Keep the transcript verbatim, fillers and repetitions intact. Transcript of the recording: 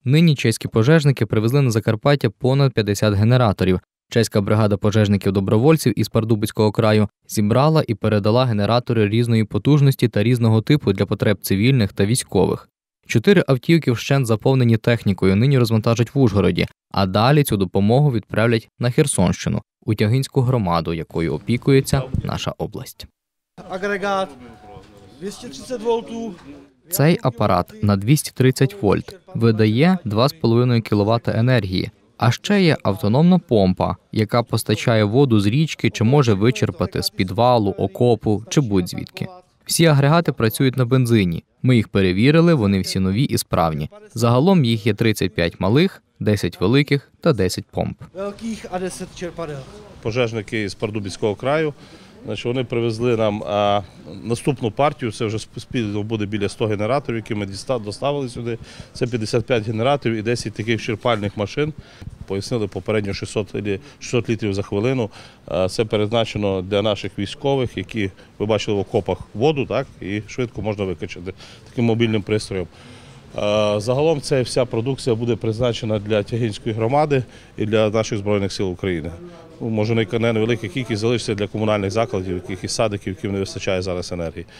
Нині чеські пожежники привезли на Закарпаття понад п'ятдесят генераторів. Чеська бригада пожежників-добровольців із Пардубицького краю зібрала і передала генератори різної потужності та різного типу для потреб цивільних та військових. Чотири автівки вщент заповнені технікою нині розвантажать в Ужгороді, а далі цю допомогу відправлять на Херсонщину, у Тягинську громаду, якою опікується наша область. Агрегат двісті тридцять вольтів. Цей апарат на двісті тридцять вольт видає два з половиною кіловата енергії. А ще є автономна помпа, яка постачає воду з річки чи може вичерпати з підвалу, окопу чи будь-звідки. Всі агрегати працюють на бензині. Ми їх перевірили, вони всі нові і справні. Загалом їх є тридцять п'ять малих, десять великих та десять помп. Великих, а десять черпадел. Пожежники з Пардубицького краю, значить, вони привезли нам а, наступну партію, це вже спільно буде біля ста генераторів, які ми доставили сюди. Це п'ятдесят п'ять генераторів і десять таких черпальних машин. Пояснили попередньо шістсот літрів за хвилину. Це призначено для наших військових, які, ви бачили в окопах воду, так, і швидко можна викачати таким мобільним пристроєм. Загалом ця вся продукція буде призначена для Тягинської громади і для наших Збройних сил України. Може, невелика кількість залишиться для комунальних закладів, яких і садиків, яким не вистачає зараз енергії.